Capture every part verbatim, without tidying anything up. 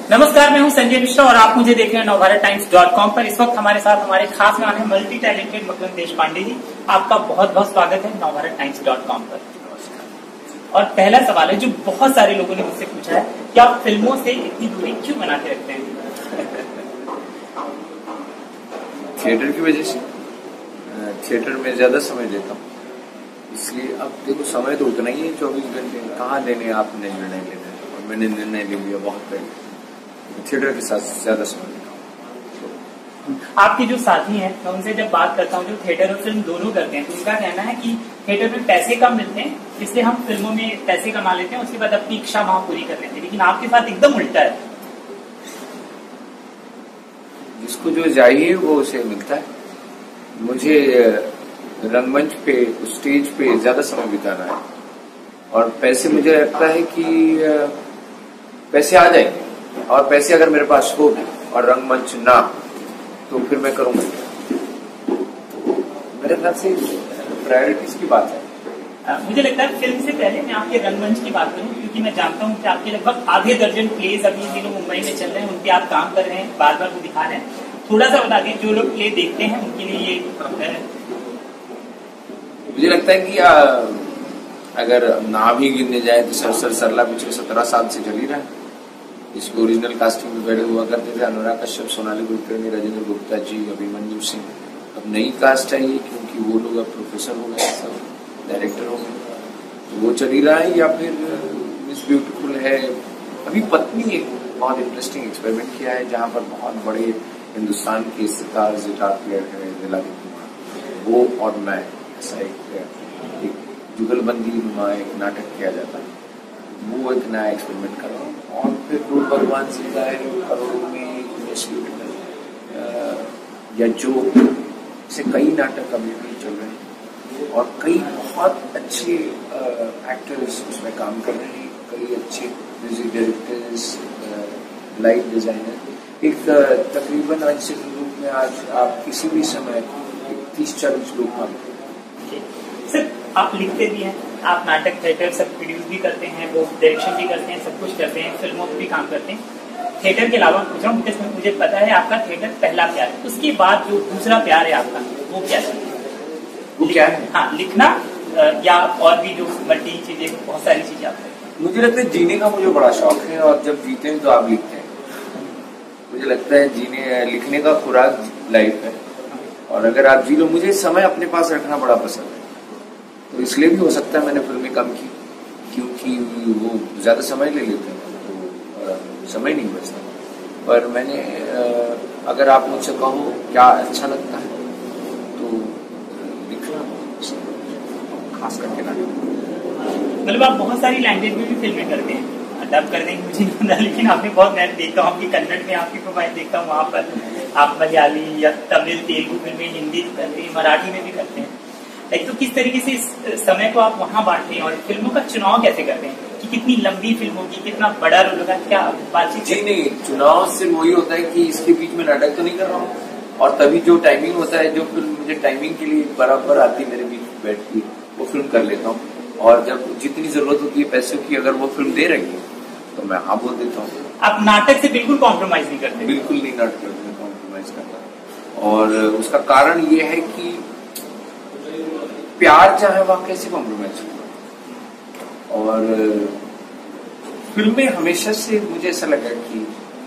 नमस्कार, मैं हूं संजय मिश्रा और आप मुझे देख रहे हैं नवभारत टाइम्स डॉट कॉम पर। इस वक्त हमारे साथ हमारे खास मेहमान हैं मल्टी टैलेंटेड मकरंद देशपांडे जी। आपका बहुत बहुत स्वागत है नवभारत टाइम्स डॉट कॉम पर। और पहला सवाल है जो बहुत सारे लोगों ने मुझसे पूछा है कि आप फिल्मों से इतनी दूरी क्यों बना के रखते हैं? थिएटर की वजह से। थिएटर में ज्यादा समय देता हूँ, इसलिए अब देखो समय तो उतना ही है, चौबीस घंटे कहाँ देने आपने निर्णय लेना है। और मैंने निर्णय ले लिया बहुत पहले, थिएटर के साथ ज्यादा समय देता हूँ। आपके जो साथी हैं, मैं उनसे जब बात करता हूँ जो थिएटर और फिल्म दोनों करते हैं, तो उनका कहना है कि थिएटर में पैसे कम मिलते हैं, इसलिए हम फिल्मों में पैसे कमा लेते हैं, उसके बाद अपनी इच्छा वहां पूरी कर लेते हैं। लेकिन आपके साथ एकदम उल्टा है। जिसको जो चाहिए वो उसे मिलता है। मुझे रंगमंच पे, स्टेज पे ज्यादा समय बिताना है और पैसे, मुझे लगता है कि पैसे आ जाएंगे, और पैसे अगर मेरे पास हो और रंगमंच ना, तो फिर मैं करूंगा। मेरे ख्याल से प्रायोरिटीज की बात है। मुझे लगता है फिल्म से पहले मैं आपके रंगमंच की बात करूं, क्योंकि मैं जानता हूं कि आपके लगभग आधे दर्जन प्लेज अभी दिनों मुंबई में चल रहे हैं, उन पे आप काम कर रहे हैं, बार बार वो दिखा रहे हैं। थोड़ा सा बता दें, जो लोग प्ले देखते हैं उनके लिए ये। मुझे लगता है कि आ, अगर नाम ही गिनने जाए तो सर सर सरला पिछले सत्रह साल से चल ही रहा है। इसको ओरिजिनल कास्टिंग में बैठे हुआ करते थे अनुराग कश्यप, सोनाली कुलकर्णी, राजेंद्र गुप्ता जी, अभिमन्यु सिंह। अब नई कास्ट आई है क्योंकि वो लोग अब प्रोफेसर हो गए, सब डायरेक्टर हो गए, तो वो चल ही रहा है। या फिर मिस ब्यूटीफुल है। अभी पत्नी एक बहुत इंटरेस्टिंग एक्सपेरिमेंट किया है, जहाँ पर बहुत बड़े हिंदुस्तान के सितार सितार प्लेयर है दिलावर कुमार, वो और मैं, ऐसा एक, एक जुगलबंदी नुमा एक नाटक किया जाता है। वो एक नया एक्सपेरिमेंट कर रहा हूँ। और फिर रूप भगवान जिंदा है, करोड़ों में मिस ब्यूटीफुल या जो से कई नाटक अभी भी चल रहे हैं और कई बहुत अच्छे एक्टर्स उसमें काम कर रहे हैं, कई अच्छे म्यूजिक डायरेक्टर्स, लाइट डिजाइनर। एक तकरीबन आज से रूप में आज आप किसी भी समय तीस चालीस लोग काम करते हैं। सर, आप लिखते भी हैं, आप नाटक थिएटर सब प्रोड्यूस भी करते हैं, वो डायरेक्शन भी करते हैं, सब कुछ करते हैं, फिल्मों में भी काम करते हैं। थिएटर के अलावा पूछ रहा हूँ क्योंकि मुझे पता है आपका थिएटर पहला प्यार है, उसके बाद जो दूसरा प्यार है आपका, वो क्या है? वो क्या है? हाँ, लिखना या और भी जो मल्टी चीजें, बहुत सारी चीजें आप करते हैं। मुझे लगता है जीने का मुझे बड़ा शौक है, और जब जीते हैं तो आप लिखते हैं। मुझे लगता है जीने लिखने का खुराक लाइफ है, और अगर आप जी लो, मुझे समय अपने पास रखना बड़ा पसंद है। तो इसलिए भी हो सकता है मैंने फिल्में कम की, क्योंकि वो ज्यादा समय ले लेते हैं, तो समय नहीं बचता। पर मैंने, अगर आप मुझसे कहो क्या अच्छा लगता है, तो लिखना, खास करके ना। मतलब आप बहुत सारी लैंग्वेज में भी फिल्में करते हैं, डब कर देंगे मुझे नहीं पता, लेकिन आपने बहुत, मैं देखता हूँ आपकी कन्नड़ में आपकी प्रोफाइल देखता हूँ, वहाँ पर आप मलयाली या तमिल, तेलुगु फिल्में, हिंदी करते हैं, मराठी में भी करते हैं। लाइक तो किस तरीके से इस समय को आप वहाँ बांटते हैं और फिल्मों का चुनाव कैसे करते हैं कि कितनी लंबी फिल्म होगी, कितना बड़ा रोल होगा, क्या बातचीत? जी नहीं, चुनाव से वही होता है कि इसके बीच में नाटक तो नहीं कर रहा हूँ, और तभी जो टाइमिंग होता है, जो फिल्म मुझे टाइमिंग के लिए बराबर आती है मेरे बीच बैठती, वो फिल्म कर लेता हूँ। और जब जितनी जरूरत होती है पैसों की, अगर वो फिल्म दे रही है तो मैं हाँ बोल देता हूँ। आप नाटक से बिल्कुल कॉम्प्रोमाइज नहीं करते? बिल्कुल नहीं नाटक में कॉम्प्रोमाइज करता, और उसका कारण ये है कि प्यार चाहे वह कैसे कॉम्प्रोमाइज होगा। और फिल्में हमेशा से मुझे ऐसा लगा कि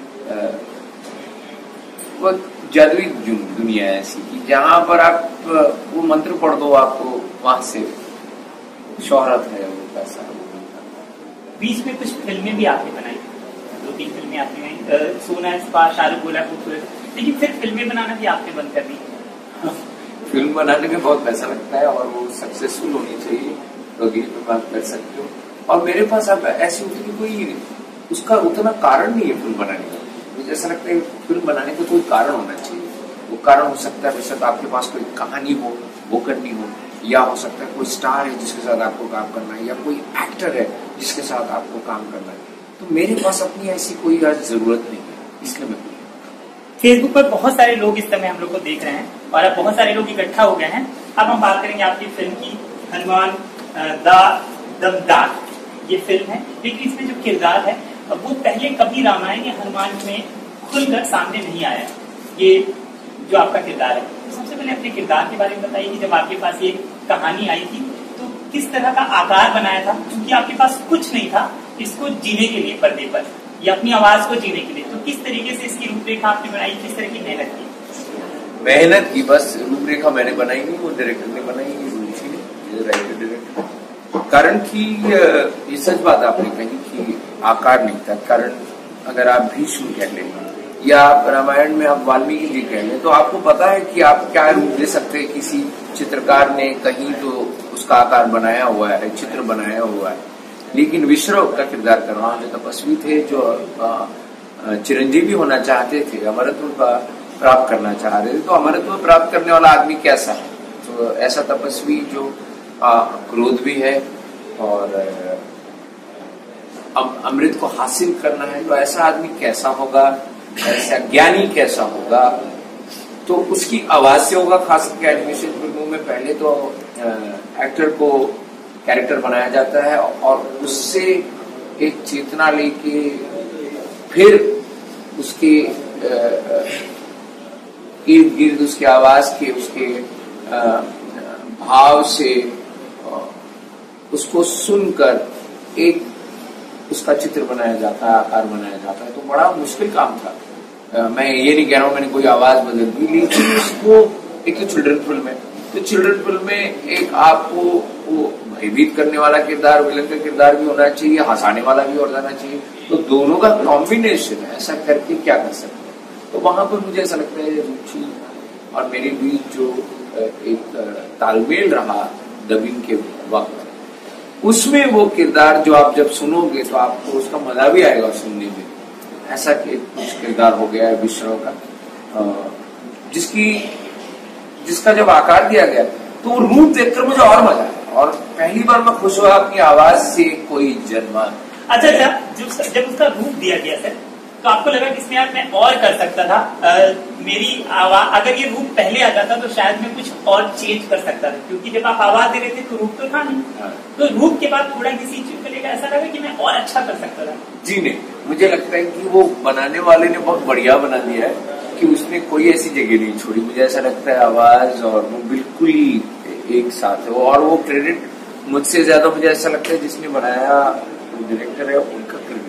वो जादुई दुनिया है ऐसी कि जहां पर आप वो मंत्र पढ़ दो, आपको वहां से शोहरत है, वो पैसा है, वो बीच में कुछ फिल्में भी आपने बनाई, दो तीन फिल्में आपने बनाई, सोना स्पा, शाहरुख बोला खूबसूरत, लेकिन फिर फिल्में बनाना भी आपने बंद कर दी। फिल्म बनाने में बहुत पैसा लगता है और वो सक्सेसफुल होनी चाहिए, तो ये तो बात कर सकते हो। और मेरे पास अब ऐसी उतनी कोई उसका उतना कारण नहीं है फिल्म बनाने का। मुझे ऐसा लगता है फिल्म बनाने का कोई कारण होना चाहिए। वो कारण हो सकता है बेशक आपके पास कोई कहानी हो, वो करनी हो, या हो सकता है कोई स्टार है जिसके साथ आपको काम करना है, या कोई एक्टर है जिसके साथ आपको काम करना है। तो मेरे पास अपनी ऐसी कोई आज जरूरत नहीं है, इसलिए मैं फेसबुक पर बहुत सारे लोग इस समय हम लोग को देख रहे हैं और अब बहुत सारे लोग इकट्ठा हो गए हैं। अब हम बात करेंगे आपकी फिल्म की, हनुमान द दमदार ये फिल्म है, लेकिन इसमें जो किरदार है वो पहले कभी रामायण या हनुमान में खुलकर सामने नहीं आया, ये जो आपका किरदार है। सबसे पहले अपने किरदार के बारे में बताइए कि जब आपके पास ये कहानी आई थी तो किस तरह का आकार बनाया था, क्योंकि आपके पास कुछ नहीं था इसको जीने के लिए पर्दे पर या अपनी आवाज को जीने के लिए, तो किस तरीके से इसकी रूपरेखा आपने बनाई, किस तरह की मेहनत की? मेहनत की बस रूपरेखा मैंने बनाई नहीं, वो डायरेक्टर ने बनाई, रुचि ने, राइटर डायरेक्टर। कारण कि ये सच बात आपने कही कि आकार नहीं था। कारण अगर आप भीष्म कह लें या आप रामायण में आप वाल्मीकि जी कह लें तो आपको पता है कि आप क्या रूप दे सकते हैं। किसी चित्रकार ने कहीं तो उसका आकार बनाया हुआ है, चित्र बनाया हुआ है, लेकिन विश्रव का किरदार कर रहा हूं जो तपस्वी थे, जो चिरंजीवी होना चाहते थे, अमरत्व का प्राप्त करना चाह रहे थे। तो अमरत्व प्राप्त करने वाला आदमी कैसा है? तो ऐसा तपस्वी जो क्रोध भी है और अब अमृत को हासिल करना है, तो ऐसा आदमी कैसा होगा, ऐसा ज्ञानी कैसा होगा? तो उसकी आवाज से होगा। खास करके एनिमेशन फिल्मों में पहले तो एक्टर को कैरेक्टर बनाया जाता है और उससे एक चेतना लेके फिर उसके इर्द गिर्द उसके आवाज के, उसके भाव से उसको सुनकर एक उसका चित्र बनाया जाता है, आकार बनाया जाता है। तो बड़ा मुश्किल काम था। आ, मैं ये नहीं कह रहा हूं मैंने कोई आवाज बदल दी, लेकिन उसको एक तो चिल्ड्रन फिल्म है, तो चिल्ड्रन फिल्म में एक आपको वो भयभीत करने वाला किरदार, विलन का किरदार भी होना चाहिए, हंसाने वाला भी हो जाना चाहिए। तो दोनों का कॉम्बिनेशन है, ऐसा करके क्या कर सकते हैं। तो वहां पर मुझे ऐसा लगता है रुचि और मेरे बीच जो एक तालमेल रहा डबिंग के वक्त, उसमें वो किरदार जो आप जब सुनोगे तो आपको उसका मजा भी आएगा सुनने में। ऐसा कुछ किरदार हो गया है विश्रव का, जिसकी जिसका जब आकार दिया गया तो वो रूप देखकर मुझे और मजा आया और पहली बार मैं खुश हुआ अपनी आवाज से कोई जन्मा। अच्छा अच्छा, जब जब उसका रूप दिया गया सर तो आपको लगा कि इसमें यार मैं और कर सकता था, आ, मेरी आवाज अगर ये रूप पहले आ जाता तो शायद मैं कुछ और चेंज कर सकता था, क्योंकि जब आप आवाज दे रहे थे तो रूप तो था नहीं। हाँ। तो रूप के बाद थोड़ा किसी चीज को लेकर ऐसा लगा कि मैं और अच्छा कर सकता था। जी नहीं, मुझे लगता है कि वो बनाने वाले ने बहुत बढ़िया बना दिया है कि उसने कोई ऐसी जगह नहीं छोड़ी। मुझे ऐसा लगता है आवाज और वो बिल्कुल एक साथ है और वो क्रेडिट मुझसे ज्यादा मुझे ऐसा लगता है जिसने बनाया डायरेक्टर है उनका क्रेडिट।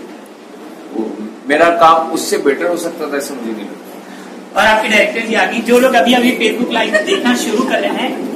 मेरा काम उससे बेटर हो सकता था ऐसा मुझे नहीं लगता। और आपके डायरेक्टर जी आगे जो लोग अभी अभी फेसबुक लाइव देखना शुरू कर रहे हैं,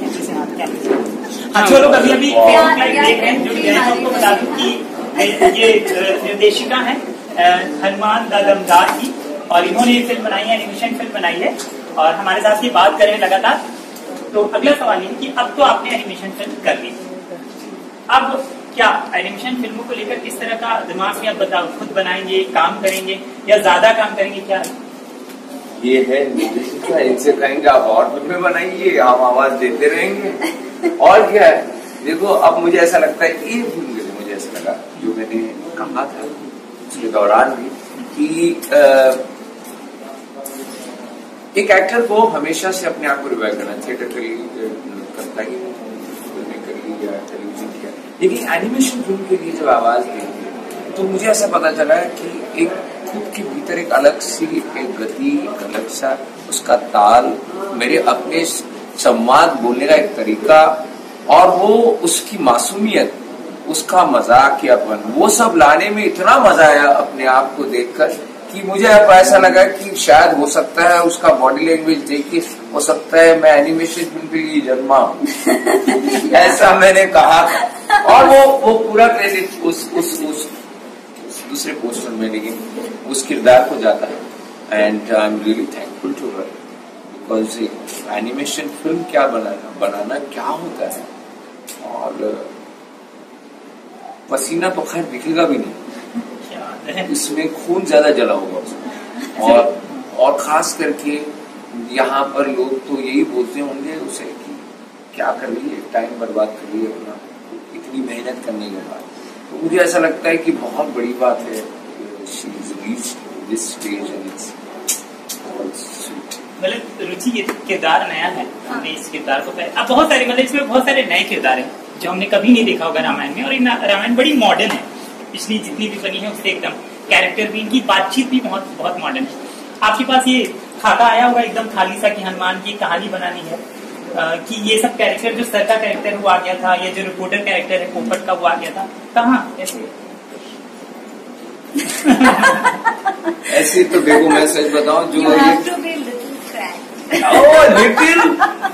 हाँ, जो लोग अभी अभी फेसबुक लाइव देख रहे हैं, जुड़ गए हैं, आपको बता दूं कि ये निर्देशिका है हनुमान द दमदार की और इन्होंने एक फिल्म बनाई है, एनिमेशन फिल्म बनाई है और हमारे साथ ये बात कर रहे हैं लगातार। तो अगला सवाल ये कि अब तो आपने एनिमेशन फिल्म कर ली, अब क्या एनिमेशन फिल्मों को लेकर किस तरह का दिमाग में आप बताओ, खुद बनाएंगे, काम करेंगे या ज्यादा काम करेंगे? क्या ये है निर्देशिका, इनसे कहेंगे आप और फिल्में बनाइए, हम आवाज देते रहेंगे और क्या है। देखो अब मुझे ऐसा लगता है ये फिल्म के लिए मुझे ऐसा लगा जो मैंने कहा था उसके दौरान भी कि आ, एक एक्टर को हमेशा से अपने आप को रिवाइव करना, थिएटर के लिए करता ही फिल्में कर ली या टेलीविजन किया, लेकिन एनिमेशन फिल्म के लिए जब आवाज दी तो मुझे ऐसा पता चला है कि एक खुद के भीतर एक अलग सी एक गति, एक अलग सा उसका ताल, मेरे अपने संवाद बोलने का एक तरीका और वो उसकी मासूमियत, उसका मजाकियापन, वो सब लाने में इतना मजा आया अपने आप को देखकर कि मुझे अब ऐसा लगा कि शायद हो सकता है उसका बॉडी लैंग्वेज देखिए, हो सकता है मैं एनिमेशन फिल्म के लिए जन्मा हूं ऐसा मैंने कहा और वो वो पूरा क्रेडिट उस उस उस दूसरे पोस्टर में लेकिन उस किरदार को जाता है and I am really thankful to her because animation film क्या बनाना बनाना क्या होता है और पसीना तो खैर दिखेगा भी नहीं, इसमें खून ज्यादा जला होगा उसमें और और खास करके यहाँ पर लोग तो यही बोलते होंगे उसे कि क्या कर रही है, टाइम बर्बाद कर रही है अपना इतनी मेहनत करने के बाद। तो मुझे ऐसा लगता है कि बहुत बड़ी बात है she is reached this stage and it's मतलब रुचि ये किरदार नया है, हमने इस किरदार को अब बहुत सारे मतलब इसमें बहुत सारे नए किरदार हैं जो हमने कभी नहीं देखा होगा रामायण में और रामायण बड़ी मॉडर्न है, पिछली जितनी भी बनी है उससे एकदम। कैरेक्टर भी, इनकी बातचीत भी बहुत बहुत मॉडर्न है। आपके पास ये खाका आया होगा एकदम खाली सा कि हनुमान की कहानी बनानी है, आ, कि ये सब कैरेक्टर, जो सर का कैरेक्टर वो आ गया था, ये जो रिपोर्टर कैरेक्टर है पोपट का वो आ गया था, कहाँ ऐसे? ऐसे तो देखो मैं सच बताऊं जो लिटिल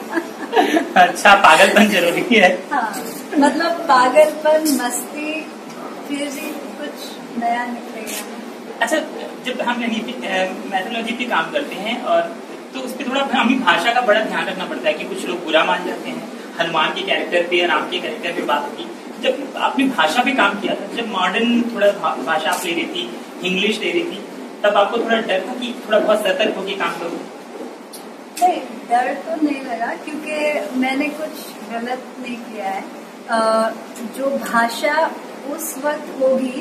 अच्छा पागलपन जरूरी है। हाँ, मतलब पागलपन, मस्ती, फिर भी कुछ नया निकलेगा। अच्छा, जब हम मैथोलॉजी पे काम करते हैं और तो उस पर थोड़ा हमें भाषा का बड़ा ध्यान रखना पड़ता है कि कुछ लोग बुरा मान जाते हैं हनुमान के कैरेक्टर पे या राम के कैरेक्टर पे बात होगी। जब आपने भाषा पे काम किया था, जब मॉडर्न थोड़ा भाषा आप ले रही थी, इंग्लिश ले रही थी, तब आपको थोड़ा डर था कि थोड़ा बहुत सतर्क होकर काम करूँ? नहीं, डर तो नहीं लगा क्योंकि मैंने कुछ गलत नहीं किया है। आ, जो भाषा उस वक्त होगी,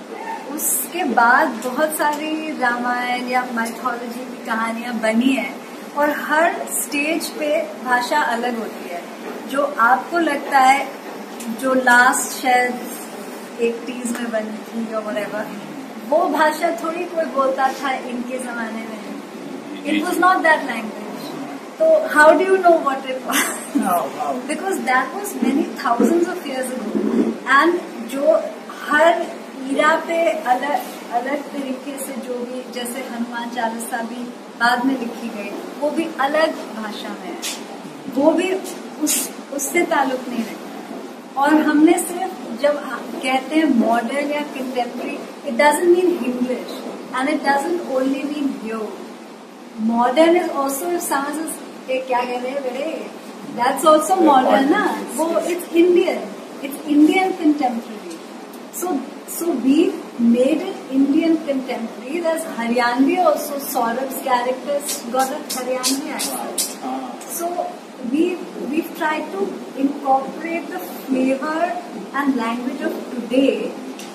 उसके बाद बहुत सारी रामायण या माइथोलॉजी की कहानियां बनी है और हर स्टेज पे भाषा अलग होती है। जो आपको लगता है जो लास्ट शायद एटीज़ में बनी थी या व्हाटएवर, वो भाषा थोड़ी कोई बोलता था इनके जमाने में। It was not that language. तो how do you know what it was? Because that was many thousands of years ago. And जो हर ईरा पे अलग अलग तरीके से, जो भी जैसे हनुमान चालीसा भी बाद में लिखी गई, वो भी अलग भाषा में है, वो भी उस उससे ताल्लुक नहीं रखता। और हमने सिर्फ जब कहते हैं मॉडर्न या contemporary, it doesn't mean English and it doesn't only mean you. Modern is also if समझ क्या कह रहे हैं बेटे, दैट्स ऑल्सो मॉडर्न ना, वो it's Indian, it's Indian contemporary. So So we made it Indian contemporary. There's Haryanvi also. Saurabh's characters got a Haryanvi accent. So we we've tried to incorporate the flavor and language of today,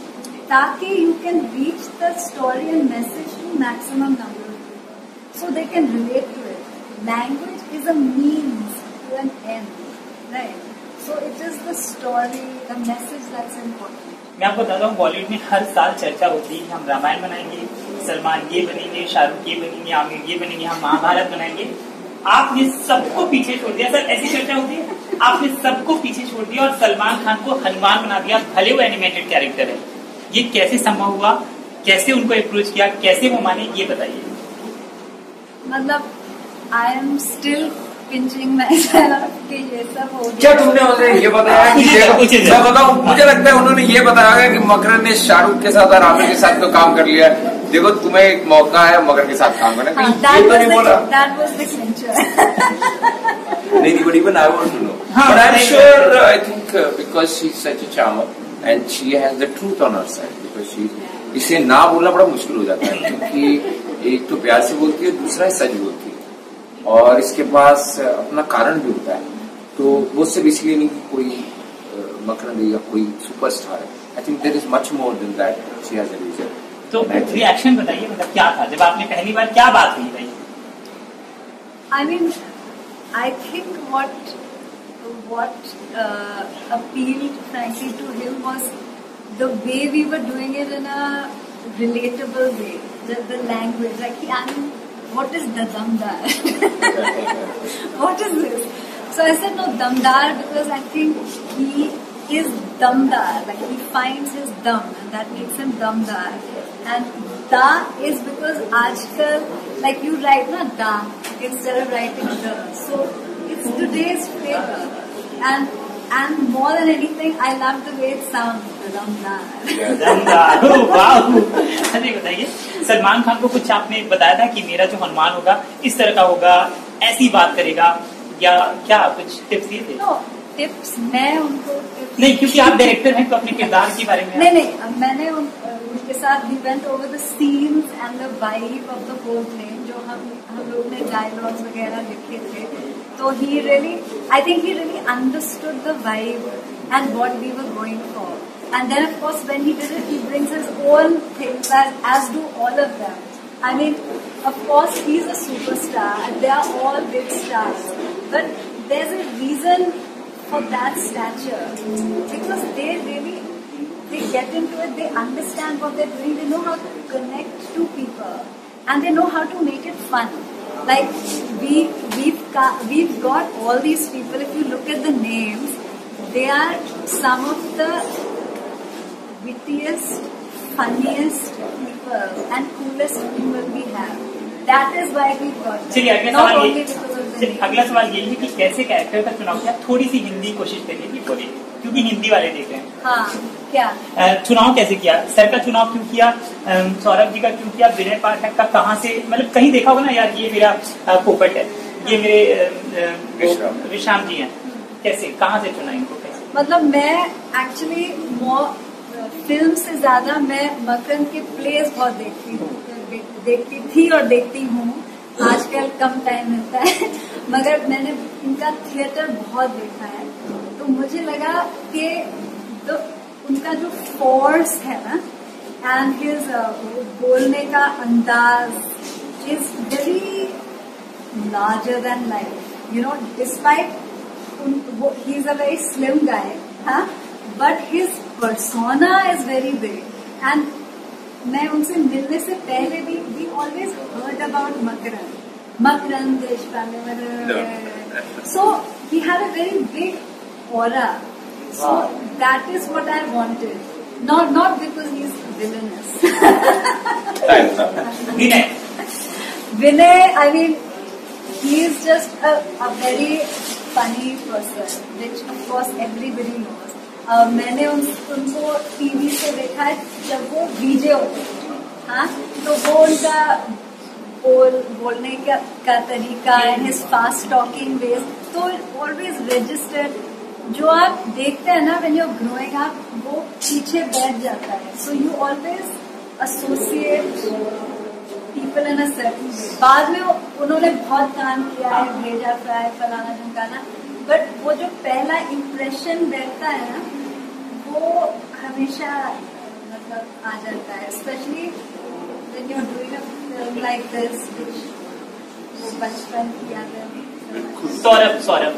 ताकि you can reach the story and message to maximum number of people, so they can relate to it. Language is a means to an end, right? So it is the story, the message that's important. मैं आपको बताता हूँ, बॉलीवुड में हर साल चर्चा होती है कि हम रामायण बनाएंगे, सलमान ये बनेंगे, शाहरुख ये बनेंगे, आमिर ये बनेंगे, हम महाभारत बनाएंगे। आपने सबको पीछे छोड़ दिया। सर ऐसी चर्चा होती है, आपने सबको पीछे छोड़ दिया और सलमान खान को हनुमान बना दिया, भले वो एनिमेटेड कैरेक्टर है। ये कैसे संभव हुआ? कैसे उनको अप्रोच किया? कैसे वो माने? ये बताइए। मतलब I am still pinching myself कि ये सब हो गया। क्या तुमने उन्हें ये बताया कि मैं बताऊं, मुझे लगता है उन्होंने ये बताया कि मकरन ने शाहरुख के साथ और आमिर के साथ तो काम कर लिया, देखो तुम्हें एक मौका है मकर के साथ काम करने का। ये तो नहीं बोला। That was the clincher. नहीं नहीं, but even I want to know. But I'm sure I think uh, because she's such a charmer and she has the truth on her side, because she इसे ना बोलना बड़ा मुश्किल हो जाता है, क्योंकि एक तो प्यार से बोलती है, दूसरा है सच बोलती है, और इसके पास अपना कारण भी होता है। तो वो सिर्फ इसलिए नहीं कि कोई मकरंद या कोई सुपरस्टार है। I think there is much more than that, she has a reason. तो रिएक्शन बताइए, मतलब क्या था जब आपने पहली बार, क्या बात हुई भाई? I mean I think what what appealed frankly to him was the way we were doing it in a relatable way, the, the language, like I mean, what is the damdar? What is this? So I said no, damdar, because I think he is damdar, like he finds his dam and that makes him damdar. And da is because aajkal, like you write na da instead of writing the, so it's today's flavor. And and more than anything, I love the way it sounds, the damdar. damdar, wow. अरे बताइए, सलमान खान को कुछ आपने बताया था कि मेरा जो हनुमान होगा इस तरह का होगा, ऐसी बात करेगा, या क्या कुछ टिप्स दिए थे? no, टिप्स मैं उनको tips नहीं, क्योंकि आप डायरेक्टर हैं तो अपने किरदार के बारे में। नहीं नहीं, मैंने उन, उनके साथ we went over the scenes and the vibe of the whole thing, जो हम हम लोग ने डायलॉग्स वगैरह लिखे थे। तो he really, I think he really understood the vibe and what we were going for. And then of course when he did it, he brings his own things, as, as do all of them. I mean, of course he's a superstar and they are all big stars. But there's a reason for that stature. Because they really, they get into it, they understand what they're doing, they know how to connect to people and they know how to make it fun. Like we we've got, we've got all these people. If you look at the names, they are some of the wittiest, funniest people and coolest people we have. That is why we got them. चलिए अगला Not सवाल only ये because of the चलिए, name. अगला सवाल ये है कि कैसे कैरेक्टर का चुनाव किया। थोड़ी सी हिंदी कोशिश करिए कि बोले, क्योंकि हिंदी वाले देख रहे हैं। हाँ, क्या अ, चुनाव कैसे किया, सर का चुनाव क्यों किया, अम, सौरभ जी का क्यों किया, विनय पाठक का कहाँ से, मतलब कहीं देखा होगा ना यार ये मेरा अ, पोपट है, ये मेरे अ, अ, विश्राम। विश्राम जी हैं, कैसे कहाँ से चुना इनको, कैसे? मतलब मैं एक्चुअली फिल्म से ज्यादा मैं मकरंद के प्लेस बहुत देखती हूँ, देखती थी और देखती हूँ। आजकल कम टाइम मिलता है मगर मैंने इनका थिएटर बहुत देखा है, तो मुझे लगा कि तो उनका जो फोर्स है ना एंड हिज बोलने का अंदाज is very larger than life, you know, despite he is a very slim guy, हाँ, but his persona is very big and मैं उनसे मिलने से पहले भी we always heard about Makarand, Makarand Deshpande, so he had a very big aura, so that is what I wanted, not not because he's villainous. Vinay Vinay, I mean, he is just a, a very funny person, which of course everybody knows. Uh, मैंने उन, उनको TV से देखा है जब वो DJ होते थे, हाँ, तो वो उनका बोल बोलने का, का तरीका and his fast talking ways, तो ऑलवेज रजिस्टर्ड, जो आप देखते हैं ना when you are growing up, वो पीछे बैठ जाता है, so you always associate people in a certain way. बाद में उन्होंने बहुत काम किया है, भेजा फ्राई, फलाना ढमकाना, बट वो जो पहला इम्प्रेशन बैठता है ना, वो हमेशा मतलब आ जाता है, specially when you are doing a film like this, वो बचपन की यादें। Saurabh Saurabh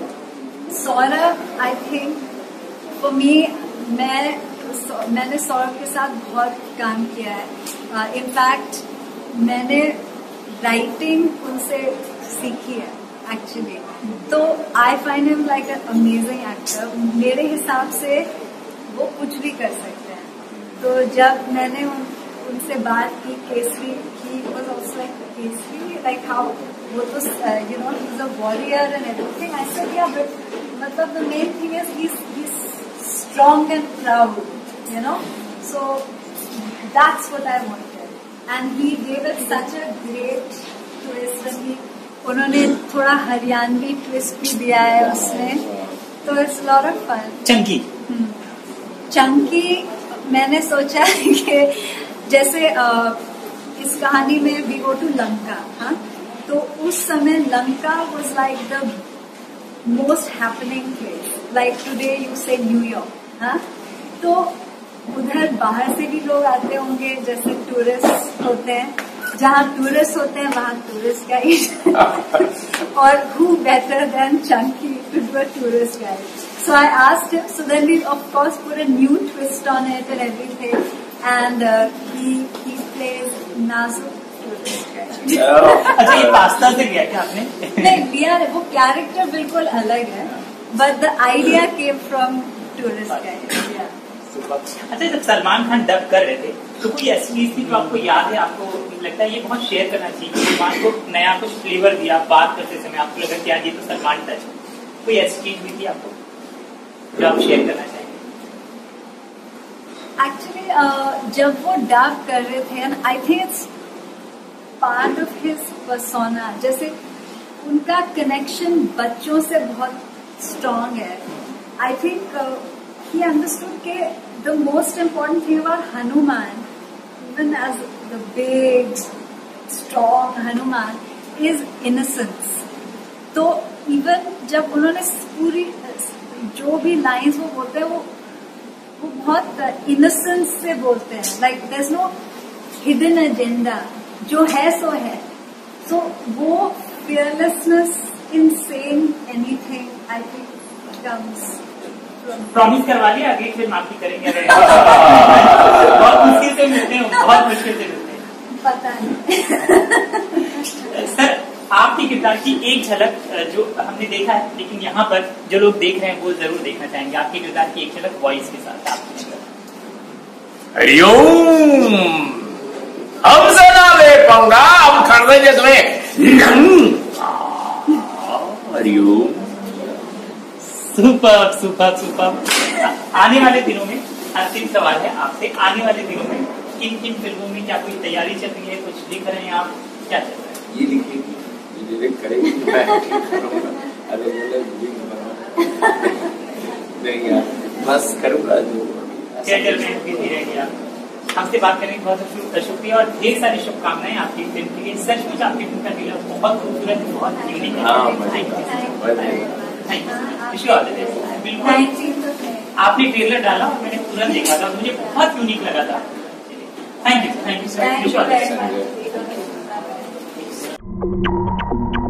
Saurabh, I think for me, मैं मैंने सौरभ के साथ बहुत काम किया है। इनफैक्ट मैंने राइटिंग उनसे सीखी है एक्चुअली, तो I find him like an amazing actor. मेरे हिसाब से वो कुछ भी कर सकते हैं। तो जब मैंने उन, उनसे बात की केसरी की, was also like Kesari, like how वो तो you know he is a warrior and everything, I said yeah but मतलब the main thing is he is strong and proud, you know, so that's what I wanted and he gave it such a great twist and he, उन्होंने थोड़ा Haryanvi twist भी दिया है उसमें, तो it's lot of fun. Chunky Chunky मैंने सोचा कि जैसे आ, इस कहानी में वी गो टू लंका, हाँ, तो उस समय Lanka was like the most happening place, like today you say New York, हाँ, तो उधर बाहर से भी लोग आते होंगे, जैसे टूरिस्ट होते हैं, जहाँ टूरिस्ट होते हैं वहाँ टूरिस्ट गाइड और who better than Chunky to do a tourist guide. So I asked him, so then we of course put a new twist on it and everything, and uh, he he plays Nazu tourist guide. अच्छा, ये pasta से किया क्या आपने? नहीं लिया है, वो कैरेक्टर बिल्कुल अलग है, but the idea came from tourist guide. Yeah. अच्छा, जब सलमान खान डब कर रहे थे तो कोई ऐसी चीज थी जो आपको याद है, आपको लगता है ये बहुत शेयर करना चाहिए, सलमान को नया कुछ फ्लेवर दिया बात करते समय, आपको लगा कि यार ये तो सलमान टच, कोई ऐसी चीज हुई थी आपको जो आप शेयर करना चाहेंगे? एक्चुअली uh, जब वो डब कर रहे थे, I think it's part of his persona, जैसे उनका कनेक्शन बच्चों से बहुत स्ट्रांग है। I think he understood that the most important thing about Hanuman, even as the big, strong Hanuman, is innocence. तो even जब उन्होंने पूरी जो भी लाइंस वो बोलते हैं, वो वो बहुत innocence से बोलते हैं, like there's no hidden agenda, जो है सो है। So वो fearlessness in saying anything, I think comes promise करवा लिया आगे फिल्म आपकी करेंगे। बहुत मुश्किल से मिलते हैं, बहुत मुश्किल से मिलते हैं। पता नहीं। सर आपके किरदार की एक झलक जो हमने देखा है, लेकिन यहाँ पर जो लोग देख रहे हैं वो जरूर देखना चाहेंगे आपके किरदार की एक झलक वॉइस के साथ। आपकी हरिओम हमसे ना ले पाऊंगा, हम कर देंगे तुम्हें। हरिओम। Super super super. आने वाले दिनों में अंतिम सवाल है आपसे, आने वाले दिनों में किन किन फिल्मों में क्या कोई तैयारी चल रही है, कुछ लिख रहे हैं आप, क्या चल रहा है? ये लिखेगी, ये लिरिक करेगी, मैं ठीक करूंगा। अरे बोले नहीं यार, बस करूंगा जो थिएटर में बिजी रहेंगे आप। हमसे बात करने की बहुत शुक्रिया और ढेर सारी शुभकामनाएं आपकी फिल्म के लिए। सचमुच आपकी फिल्म का ट्रेलर बहुत खूबसूरत, बहुत यूनिक है। बिल्कुल आपने ट्रेलर डाला और मैंने तुरंत देखा था, मुझे बहुत यूनिक लगा था। Thank you, thank you sir.